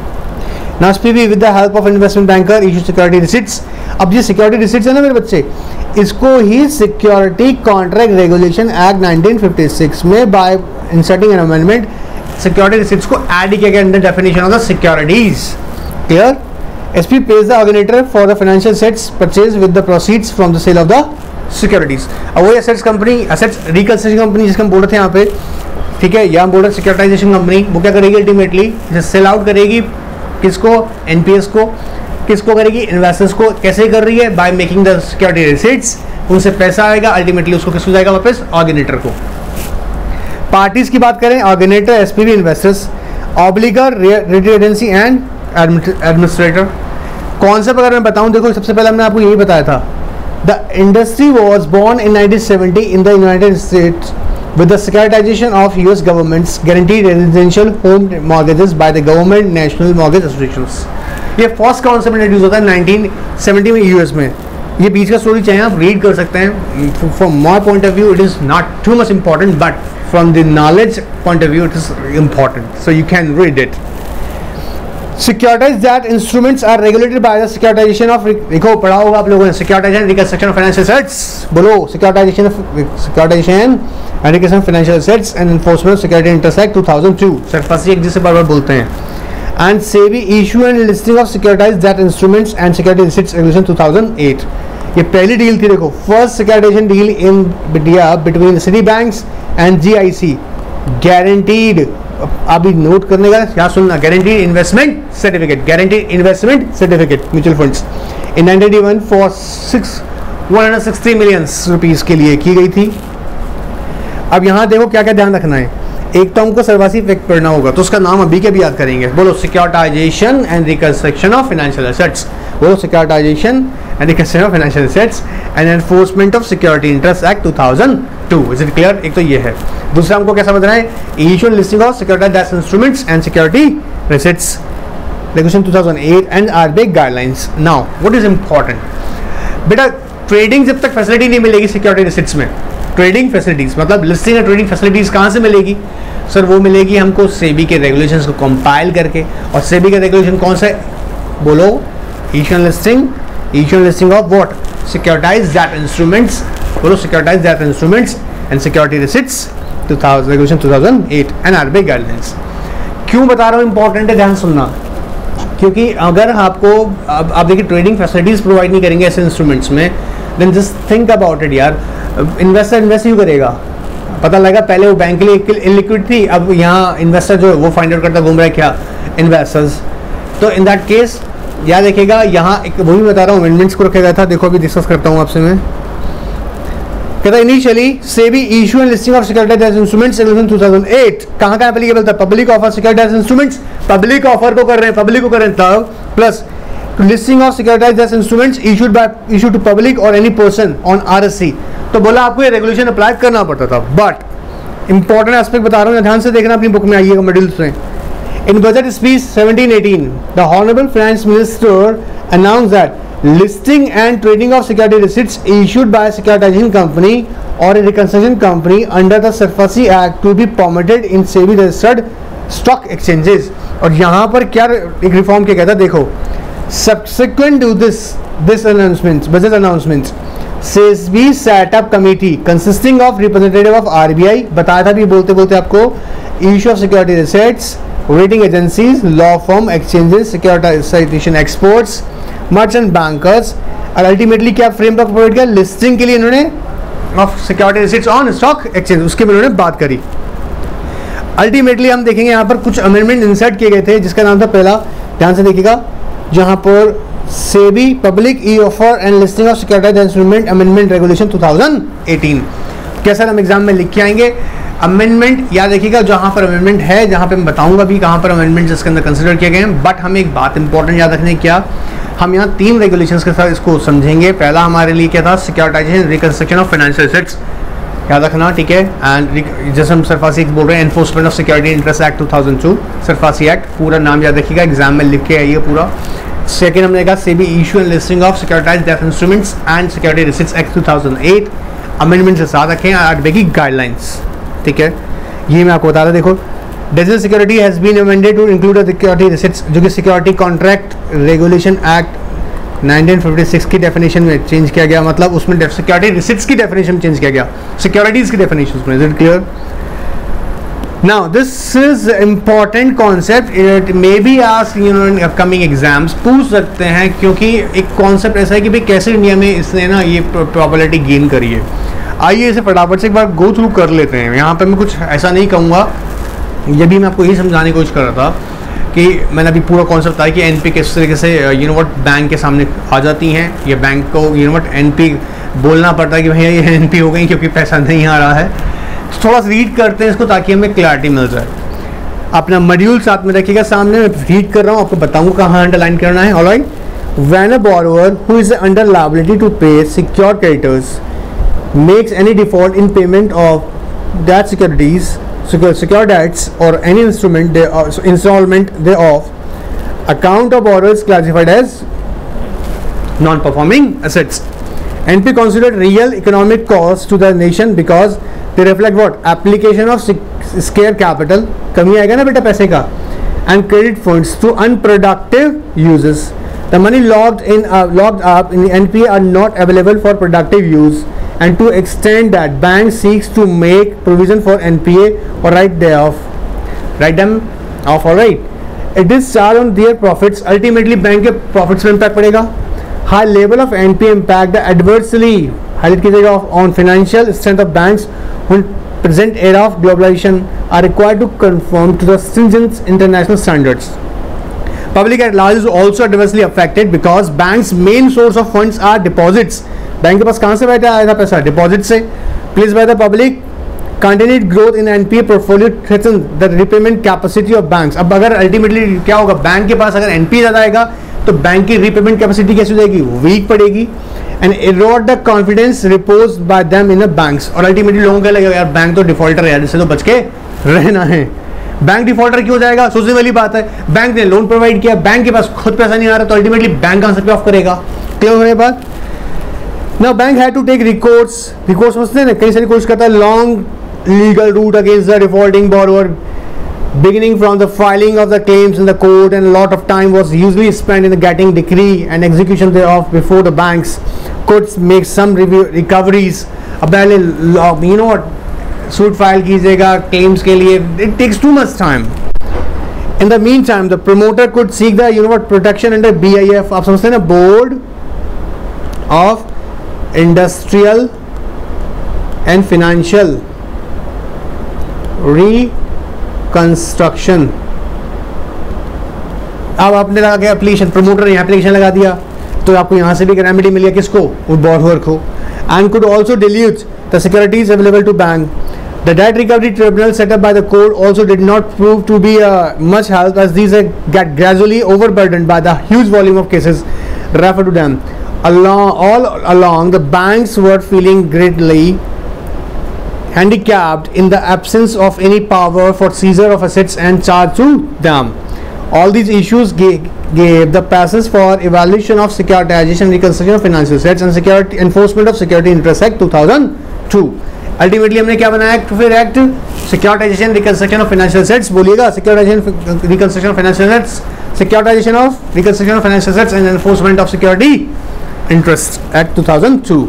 Now S P B with the help of investment banker issue security receipts। अब ये security receipts है ना मेरे बच्चे, इसको ही Security Contract Regulation Act nineteen fifty six में by inserting an amendment security receipts को add किया गया under definition of the securities। Clear? S P pays the originator for the financial assets purchased with the proceeds from the sale of the securities। अब वही assets company, assets reconstruction company जिसका हम बोल रहे थे यहाँ पे, ठीक है, यहाँ बोल रहे सिक्योरिटाइजेशन कंपनी, वो क्या करेगी अल्टीमेटली, सेल आउट करेगी किसको, एनपीएस को, किसको करेगी, इन्वेस्टर्स को। कैसे कर रही है, by making the security receipts उनसे पैसा आएगा, अल्टीमेटली उसको किसको जाएगा वापस, ऑर्गेनेटर को। पार्टीज की बात करें, originator, SPV, investors, obligor, rate agency and administrator. Concept अगर मैं बताऊं, देखो सबसे पहले मैंने आपको यही बताया था, the industry was born in nineteen seventy in the United States with the securitization of U S government's guaranteed residential home mortgages by the government national mortgage associations। ये फर्स्ट कॉन्सेप्ट इंट्रोड्यूस होता है nineteen seventy में US में। ये बीच का story चाहे आप read कर सकते हैं। From my point of view it is not too much important, but from the knowledge point of view it is important, so you can read it. Securitized debt instruments are regulated by the securitization of, देखो पढ़ा होगा आप लोगों ने, securitization reconstruction of financial assets, बोलो securitization of securitization and reconstruction of financial assets and enforcement of Security Interest Act two thousand two, SARFAESI act जिसे बार बार बोलते हैं, and SEBI issue and listing of securitized debt instruments and security receipts regulation two thousand eight। ये पहली deal थी, देखो first securitization deal in India between Citibanks and G I C, guaranteed, अभी note करने का क्या सुनना, guaranteed investment certificate, guaranteed investment certificate mutual funds in nineteen eighty one for six one hundred sixty millions rupees के लिए की गई थी। अब यहाँ देखो क्या क्या ध्यान रखना है, एक तो हमको सर्वासी इफेक्ट पढ़ना होगा, तो उसका नाम अभी के भी याद करेंगे, बोलो securitization and reconstruction of financial assets, बोलो securitization and reconstruction of financial assets and enforcement of security interest act two thousand two. Is it clear? एक तो ये है। दूसरा हमको क्या समझना है, issue and listing of securitized debt instruments and security receipts regulation two thousand eight and RBI guidelines. Now what is important, बेटा ट्रेडिंग जब तक फैसिलिटी नहीं मिलेगी सिक्योरिटी रिसीट्स में, ट्रेडिंग फैसिलिटीज मतलब लिस्टिंग एंड ट्रेडिंग फैसिलिटीज कहाँ से मिलेगी सर? वो मिलेगी हमको सेबी के रेगुलेशंस को कंपाइल करके, और सेबी के रेगुलेशन कौन सा है, बोलो issue and listing, issue and listing of what, securitized debt instruments, बोलो securitized debt instruments and security receipts two thousand regulation two thousand eight and RBI guidelines. क्यों बता रहा हूँ इंपॉर्टेंट है, ध्यान सुनना, क्योंकि अगर आपको अब आप देखिए ट्रेडिंग फैसिलिटीज प्रोवाइड नहीं करेंगे ऐसे इंस्ट्रूमेंट्स में, then just think about it यार, इन्वेस्टर इन्वेस्ट क्यों करेगा, पता लगा पहले वो बैंक के लिए इलिक्विड थी, अब यहाँ इन्वेस्टर जो है वो फाइंड आउट करता घूम रहा है क्या, इन्वेस्टर्स। तो इन दैट केस याद रखिएगा, यहाँ एक वो भी बता रहा हूँ अमेंडमेंट्स को रखा गया था, देखो अभी डिस्कस करता हूँ आपसे मैं। कहता initially SEBI issue and listing of securitized instruments regulation two thousand eight, कहाँ कहाँ एप्लीकेबल था, public offer securitized instruments, public offer को कर रहे हैं, पब्लिक को कर रहे हैं तब, plus listing of securitized instruments issued by issue to public और एनी पर्सन ऑन आरएससी। तो बोला आपको ये रेगुलेशन अप्लाई करना पड़ता था, बट इंपॉर्टेंट एस्पेक्ट बता रहा हूँ, ध्यान से देखना, अपनी बुक में आइएगा मॉड्यूल्स में। In budget speech seventeen eighteen, the Honorable Finance Minister announced that listing and trading of security receipts issued by a securitization company or a reconstruction company under the SARFAESI Act to be permitted in SEBI registered stock exchanges। और यहाँ पर क्या एक reform क्या कहता है, देखो subsequent to this this announcements, budget announcements, SEBI set up committee consisting of representative of R B I, बताया था भी बोलते बोलते आपको, issue of security receipts, rating agencies, law firm, exchanges, securitization experts, merchant bankers, और ultimately क्या framework provide किया, listing के लिए इन्होंने of security receipts on stock exchange, उसके भी इन्होंने बात करी। अल्टीमेटली हम देखेंगे यहाँ पर कुछ अमेंडमेंट इंसर्ट किए गए थे, जिसका नाम था पहला, ध्यान से देखिएगा, जहाँ पर SEBI public E offer and listing of securitized instrument amendment regulation two thousand eighteen. कैसा हम एग्जाम में लिख के आएंगे अमेंडमेंट, याद रखिएगा जहाँ पर अमेंडमेंट है, जहाँ पे मैं बताऊंगा भी कहाँ पर अमेंडमेंट जिसके अंदर कंसिडर किए गए हैं। बट हमें एक बात इंपॉर्टेंट याद रखने, क्या हम यहाँ तीन रेगुलेशंस के साथ इसको समझेंगे। पहला हमारे लिए क्या था, securitization reconstruction of financial assets, याद रखना, ठीक है। एंड जैसे हम सरफासी बोल रहे हैं, enforcement of security interest act two thousand two, SARFAESI act, पूरा नाम याद रखिएगा, एग्जाम में लिख के आइए पूरा। सेकेंड हमने कहा SEBI issue and listing of securitized debt instruments and security receipts act two thousand eight, amendment से साथ रखें आरबीआई की गाइडलाइंस, ठीक है। ये मैं आपको बता रहा, देखो digital security has been amended to include security receipts, जो कि security contract regulation act nineteen fifty six की डेफिनेशन में चेंज किया गया, मतलब उसमें सिक्योरिटी रिसीट्स की डेफिनेशन चेंज किया गया, सिक्योरिटीज की डेफिनेशन में। Is it clear? Now this is important concept, it may be asked you know in upcoming exams, पूछ सकते हैं, क्योंकि एक कॉन्सेप्ट ऐसा है कि भाई कैसे इंडिया में इसने ना ये पॉपुलैरिटी गेन करी है। आइए इसे फटाफट से एक बार गो थ्रू कर लेते हैं। यहाँ पे मैं कुछ ऐसा नहीं कहूँगा, ये भी मैं आपको यही समझाने की कोशिश कर रहा था कि मैंने अभी पूरा कॉन्सेप्ट बताया कि एनपी किस तरीके से यू नो व्हाट बैंक के सामने आ जाती हैं, ये बैंक को यू नो व्हाट एनपी बोलना पड़ता है कि भैया ये एन पी हो गई क्योंकि पैसा नहीं आ रहा है। तो थोड़ा सा रीड करते हैं इसको ताकि हमें क्लैरिटी मिल जाए। अपना मॉड्यूल साथ में रखिएगा सामने, मैं रीड कर रहा हूँ, आपको बताऊँगा कहाँ अंडरलाइन करना है। Alright, when a borrower who is under liability to pay secured creditors makes any default in payment of that securities, secure, secure debts or any instrument they, uh, installment thereof, account of borrower is classified as non-performing assets. N P considered real economic cost to the nation because they reflect what? Application of scare capital, कमी आएगा ना बेटा पैसे का, and credit funds to unproductive uses. The money locked in uh, locked up in the N P A are not available for productive use. And to extend that, bank seeks to make provision for N P A or write thereof, write them off. All right, it is charged on their profits. Ultimately, bank के profits में impact पड़ेगा. High level of N P A impact the adversely highlight कीजिएगा on financial strength of banks who present era of globalization are required to conform to the stringent international standards. Public at large is also adversely affected because banks' main source of funds are deposits. Bank के पास कहाँ से बैठा आएगा पैसा? Deposit से। Please by the public continued growth in NPA portfolio threaten the repayment capacity of banks. अब अगर अल्टीमेटली क्या होगा, बैंक के पास अगर एनपीए ज़्यादा आएगा तो बैंक की रिपेमेंट कैपेसिटी कैसी हो जाएगी? वीक पड़ेगी। And erode the confidence repose by them in the banks. और अल्टीमेटली लोगों को लगेगा यार बैंक तो डिफॉल्टर है, जिससे तो बच के रहना है। बैंक डिफॉल्टर क्यों हो जाएगा? सोचने वाली बात है, बैंक ने लोन प्रोवाइड किया, बैंक के पास खुद पैसा नहीं आ रहा, तो ultimately bank answer pay off करेगा। क्लियर हो रही बात? Now bank had to take recourse, recourse समझते हैं ना, कई सारी कोशिश करता है, long legal route against the defaulting borrower, beginning from the filing of the claims in the court, and a lot of time was usually spent in the getting decree and execution thereof before the banks could make some review, recoveries. अब पहले you know what, suit file कीजिएगा claims के लिए, it takes too much time. In the meantime, the promoter could seek the you know what protection under B I F. आप समझते हैं ना, Board of Industrial and Financial Reconstruction. अब आपने लगा के एप्लीकेशन, प्रमोटर ने एप्लीकेशन लगा दिया तो आपको यहाँ से भी रेमेडी मिल गया, किसको? उस बोरोवर को। And could also dilute the securities available to bank. The debt recovery tribunal set up by the court also did not prove to be uh, much help, as these uh, get gradually overburdened by the huge volume of cases referred to them. Along, all along, the banks were feeling greatly handicapped in the absence of any power for seizure of assets and charge to them. All these issues gave, gave the passage for evaluation of securitization, reconstruction of financial assets and security enforcement of Security Interest Act two thousand two. Ultimately हमने क्या बनाया act? फिर act securitisation reconstruction of financial assets, बोलिएगा, securitisation reconstruction of financial assets, securitisation of reconstruction of financial assets and enforcement of security Interest Act two thousand two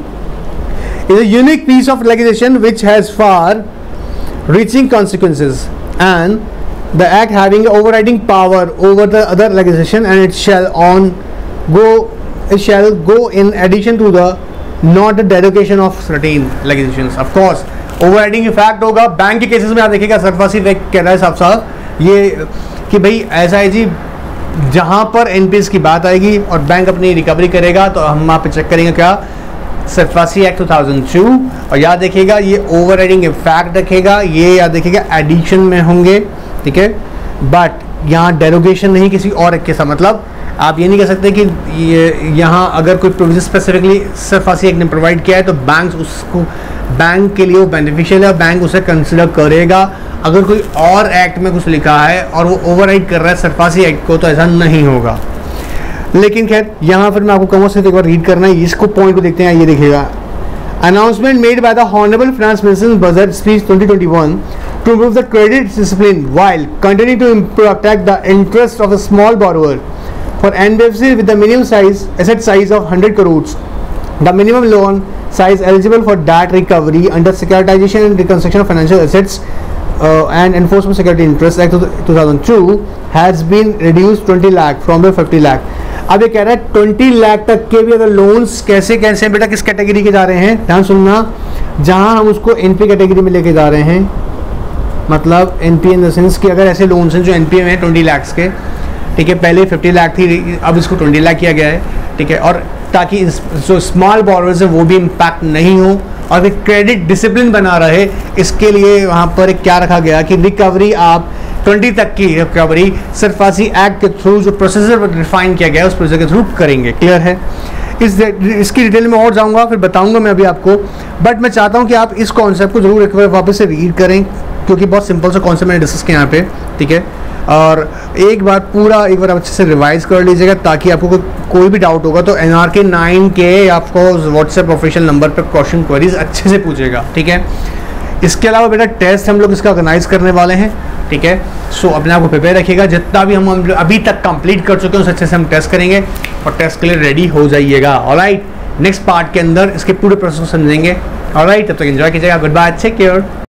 is a unique piece of legislation which has far-reaching consequences, and the Act having overriding power over the other legislation, and it shall on go it shall go in addition to the not the derogation of certain legislations. Of course, overriding effect होगा bank के cases में। आप देखिएगा SARFAESI कह रहा है साहब साहब ये कि भाई ऐसा है जी, जहाँ पर एनपीएस की बात आएगी और बैंक अपनी रिकवरी करेगा तो हम वहाँ पे चेक करेंगे क्या? SARFAESI act two thousand two. और याद देखिएगा ये ओवरराइडिंग इफेक्ट रखेगा, ये याद देखिएगा एडिशन में होंगे, ठीक है, बट यहाँ डेरोगेशन नहीं किसी और एक के साथ। मतलब आप ये नहीं कह सकते कि ये यहाँ अगर कोई प्रोविजन स्पेसिफिकली सरफासी एक्ट ने प्रोवाइड किया है तो बैंक उसको, बैंक के लिए वो बेनिफिशियल है, बैंक उसे कंसिडर करेगा। अगर कोई और एक्ट में कुछ लिखा है और वो ओवरराइड कर रहा है सरफासी एक्ट को तो ऐसा नहीं होगा। लेकिन खैर यहाँ पर मैं आपको कहूँगा सिर्फ एक बार रीड करना है, इसको पॉइंट को देखते हैं। ये देखिएगा, announcement made by the honourable finance minister budget speech twenty twenty one to improve the credit discipline while continue to protect the interest of a small borrower for NBFC with the minimum size asset size of hundred crore. The minimum loan size eligible for debt recovery under Securitization and Reconstruction of Financial Assets uh, and Enforcement Security Interest Act two thousand two has been reduced twenty lakh from the fifty lakh. अब ये कह रहा है twenty lakh तक के भी अगर loans कैसे कैसे बेटा किस कैटेगरी के जा रहे हैं, ध्यान सुनना, जहां हम उसको एनपी कैटेगरी में लेके जा रहे हैं, मतलब एनपी इन द सेंस कि अगर ऐसे लोन्स हैं जो एनपीए में ट्वेंटी लाख के, ठीक है, पहले फिफ्टी लाख थी, अब इसको ट्वेंटी लाख किया गया है, ठीक है, और ताकि जो स्मॉल बोरोवर्स है वो भी इम्पैक्ट नहीं हो और फिर क्रेडिट डिसिप्लिन बना रहे। इसके लिए वहाँ पर एक क्या रखा गया कि रिकवरी आप ट्वेंटी तक की रिकवरी सरफासी एक्ट के थ्रू जो प्रोसीजर डिफाइन किया गया है उस प्रोसीजर के थ्रू करेंगे। क्लियर है? इस इसकी डिटेल में और जाऊंगा, फिर बताऊंगा मैं अभी आपको, बट मैं चाहता हूं कि आप इस कॉन्सेप्ट को जरूर एक बार वापस से रीड करें क्योंकि बहुत सिंपल सा कॉन्सेप्ट मैंने डिस्कस किया यहाँ पे, ठीक है। और एक बार पूरा एक बार अच्छे से रिवाइज कर लीजिएगा ताकि आपको कोई कोई भी डाउट होगा तो एन आर के नाइन के आपको व्हाट्सएप ऑफिशियल नंबर पर क्वेश्चन क्वेरीज अच्छे से पूछेगा, ठीक है। इसके अलावा बेटा टेस्ट हम लोग इसका ऑर्गेनाइज करने वाले हैं, ठीक है। सो अपने आप को प्रिपेयर रखिएगा, जितना भी हम अभी तक कंप्लीट कर चुके हैं उस अच्छे से हम टेस्ट करेंगे और टेस्ट के लिए रेडी हो जाइएगा। ऑलराइट, नेक्स्ट पार्ट के अंदर इसके पूरे प्रोसेस को समझेंगे। ऑलराइट, तब तक एंजॉय कीजिएगा। Good bye, take care.